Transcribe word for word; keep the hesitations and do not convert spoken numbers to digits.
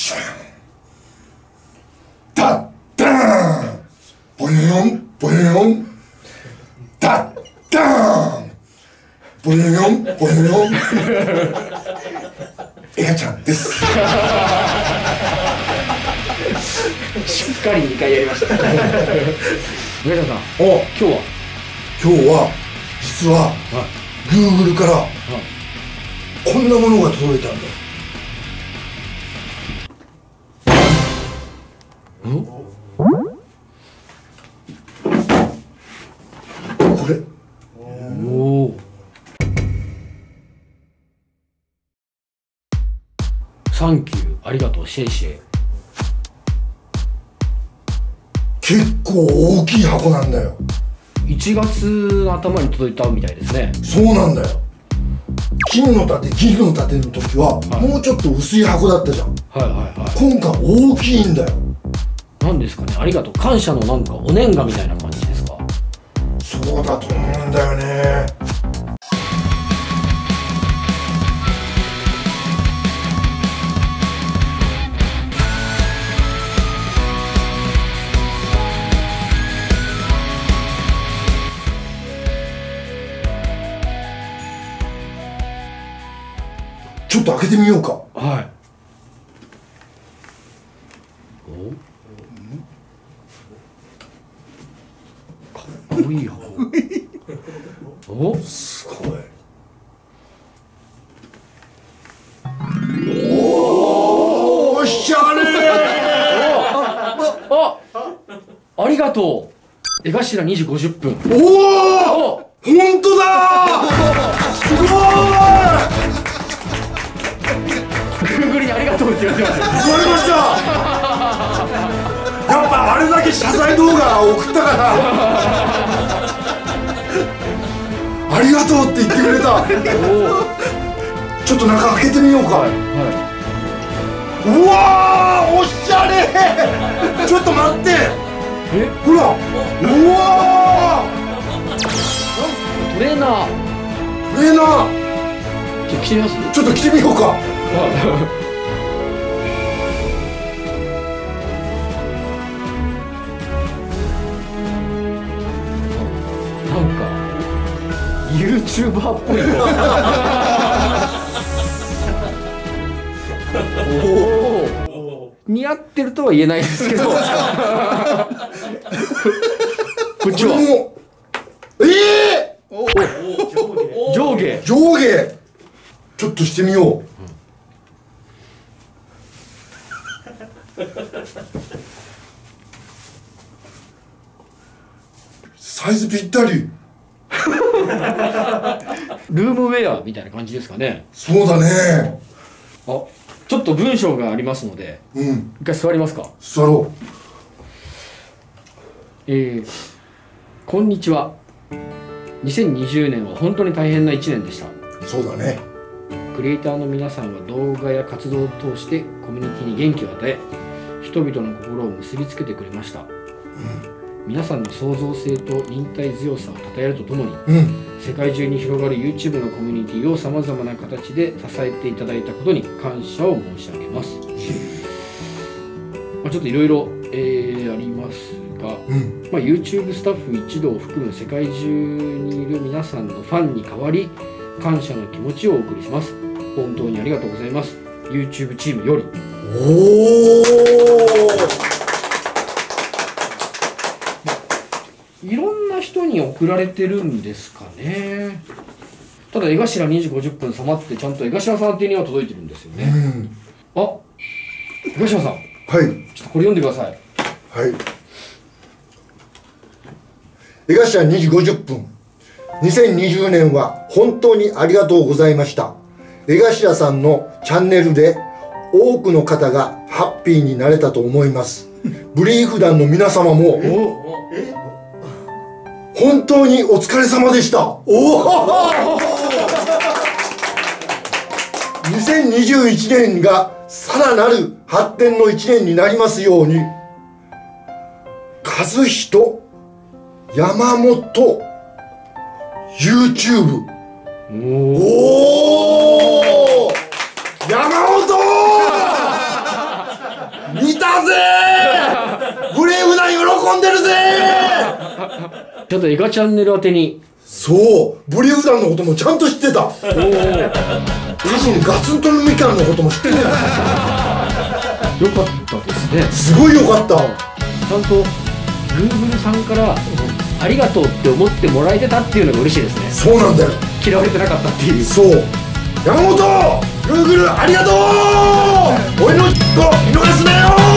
シュンタッターンボヨヨンボヨヨンタッターンボヨヨンボヨヨンエガちゃんですしっかりにかいやりました上田さん、 お今日は今日は実は Google からこんなものが届いたんだよ。これおおサンキューありがとうシェイシェイ。 結構大きい箱なんだよ。 いちがつの頭に届いたみたいですね。 そうなんだよ。金の盾銀の盾の時は、はい、もうちょっと薄い箱だったじゃん。 はいはいはい。 今回大きいんだよ。 なんですかね、ありがとう感謝のなんかお年賀みたいな感じですか。 そうだと思うんだよね。ちょっと開けてみようか。 はい。おかっこいい箱。おすごい。おお、おしゃれー。あ、ありがとう。江頭にじごじゅっぷん。 おお、本当だ。すごい。 Google にありがとうって言われてますよ。 言われました。やっぱあれだけ謝罪動画送ったからありがとうって言ってくれた。ちょっと中開けてみようか。はい、はい、うわー、おしゃれ。ちょっと待って、え、ほら、うわー、トレーナートレーナーちょっと着てみます。 ちょっと着てみようか。 なんか YouTuber っぽいおお似合ってるとは言えないですけどこっちはええー、 上下上下ちょっとしてみよう、うん、サイズぴったりルームウェアみたいな感じですかね。 そうだね。 あ、ちょっと文章がありますので、うん、一回座りますか。 座ろう。 えー、こんにちは。にせんにじゅうねんは本当に大変ないちねんでした。 そうだね。 クリエイターの皆さんは動画や活動を通してコミュニティに元気を与え、人々の心を結びつけてくれました。うん、皆さんの創造性と忍耐強さを称えるとともに、うん、世界中に広がる YouTube のコミュニティをさまざまな形で支えていただいたことに感謝を申し上げます。まあ、ちょっといろいろありますが、うん、まあ、YouTube スタッフ一同を含む世界中にいる皆さんのファンに代わり感謝の気持ちをお送りします。本当にありがとうございます。 YouTube チームより。おー、いろんな人に送られてるんですかね。ただ江頭にじごじゅっぷん様ってちゃんと江頭さん宛てには届いてるんですよね。うん、あ、江頭さん、はい、ちょっとこれ読んでください。 はい。江頭にじごじゅっぷん、にせんにじゅうねんは本当にありがとうございました。江頭さんのチャンネルで多くの方がハッピーになれたと思います。ブリーフ団の皆様も本当にお疲れ様でした。おおにせんにじゅういちねんがさらなる発展のいちねんになりますように。和人山本 YouTube。 おお山本ちょっとエガチャンネル宛てに。 そうブリウダンのこともちゃんと知ってた。おお多分ガツンとのみかんのことも知ってるやん。 よかったですね。 すごいよかった。 ちゃんと Google さんからありがとうって思ってもらえてたっていうのが嬉しいですね。 そうなんだよ。 嫌われてなかったっていう。 そう山本 Google ありがとう。俺の見逃すなよ。